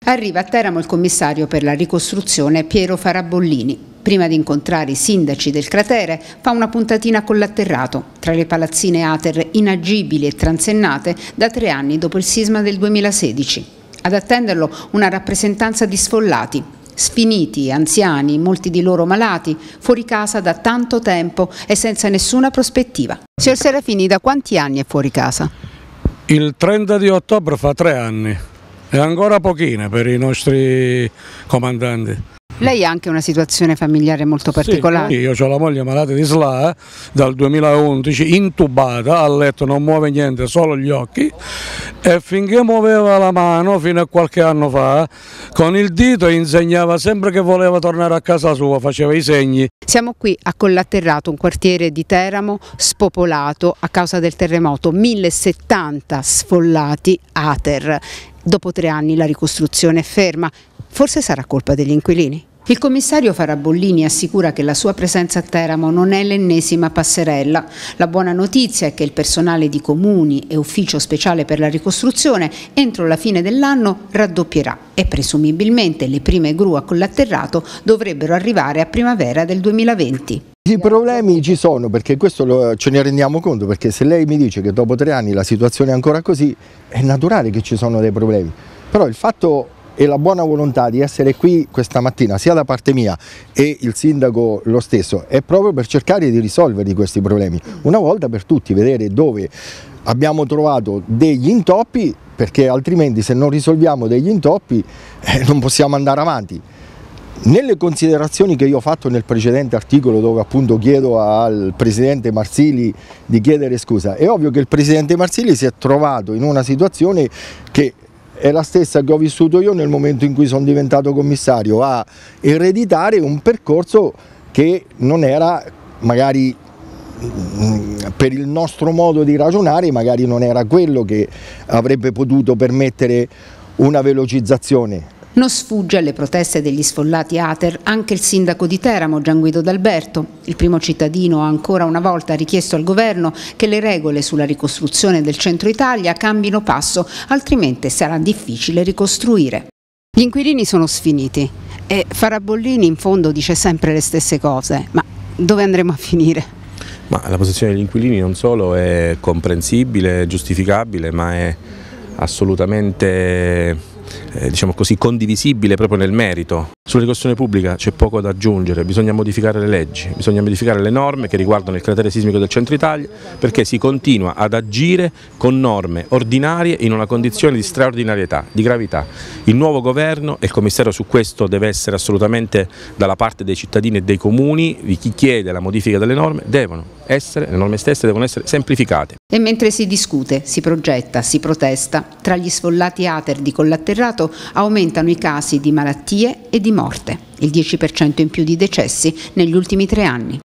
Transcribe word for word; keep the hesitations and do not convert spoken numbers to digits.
Arriva a Teramo il commissario per la ricostruzione Piero Farabollini. Prima di incontrare i sindaci del cratere fa una puntatina a Collatterrato, tra le palazzine Ater inagibili e transennate da tre anni dopo il sisma del duemilasedici. Ad attenderlo una rappresentanza di sfollati, sfiniti, anziani, molti di loro malati, fuori casa da tanto tempo e senza nessuna prospettiva. Signor Serafini, da quanti anni è fuori casa? Il trenta di ottobre fa tre anni. È ancora pochina per i nostri comandanti. Lei ha anche una situazione familiare molto particolare. Sì, io ho la moglie malata di S L A dal duemilaundici, intubata, a letto non muove niente, solo gli occhi, e finché muoveva la mano fino a qualche anno fa, con il dito insegnava sempre che voleva tornare a casa sua, faceva i segni. Siamo qui a Collatterrato, un quartiere di Teramo spopolato a causa del terremoto, mille settanta sfollati Ater. Dopo tre anni la ricostruzione è ferma, forse sarà colpa degli inquilini? Il commissario Farabollini assicura che la sua presenza a Teramo non è l'ennesima passerella. La buona notizia è che il personale di comuni e ufficio speciale per la ricostruzione entro la fine dell'anno raddoppierà e presumibilmente le prime gru a Collatterrato dovrebbero arrivare a primavera del duemilaventi. I problemi ci sono, perché questo lo, ce ne rendiamo conto, perché se lei mi dice che dopo tre anni la situazione è ancora così, è naturale che ci sono dei problemi. Però il fatto e la buona volontà di essere qui questa mattina, sia da parte mia e il sindaco lo stesso, è proprio per cercare di risolvere questi problemi, una volta per tutti, vedere dove abbiamo trovato degli intoppi, perché altrimenti se non risolviamo degli intoppi eh, non possiamo andare avanti. Nelle considerazioni che io ho fatto nel precedente articolo, dove appunto chiedo al presidente Marsili di chiedere scusa, è ovvio che il presidente Marsili si è trovato in una situazione che è la stessa che ho vissuto io nel momento in cui sono diventato commissario, a ereditare un percorso che non era, magari per il nostro modo di ragionare, magari non era quello che avrebbe potuto permettere una velocizzazione. Non sfugge alle proteste degli sfollati Ater anche il sindaco di Teramo, Gianguido D'Alberto. Il primo cittadino ha ancora una volta richiesto al governo che le regole sulla ricostruzione del centro Italia cambino passo, altrimenti sarà difficile ricostruire. Gli inquilini sono sfiniti e Farabollini in fondo dice sempre le stesse cose, ma dove andremo a finire? Ma la posizione degli inquilini non solo è comprensibile, giustificabile, ma è assolutamente Eh, diciamo così, condivisibile proprio nel merito. Sulla ricostruzione pubblica c'è poco da aggiungere, bisogna modificare le leggi, bisogna modificare le norme che riguardano il cratere sismico del centro Italia, perché si continua ad agire con norme ordinarie in una condizione di straordinarietà, di gravità. Il nuovo governo e il commissario su questo deve essere assolutamente dalla parte dei cittadini e dei comuni, di chi chiede la modifica delle norme, devono essere, le norme stesse devono essere semplificate. E mentre si discute, si progetta, si protesta, tra gli sfollati Ater di Collatterrato aumentano i casi di malattie e di morte, il dieci per cento in più di decessi negli ultimi tre anni.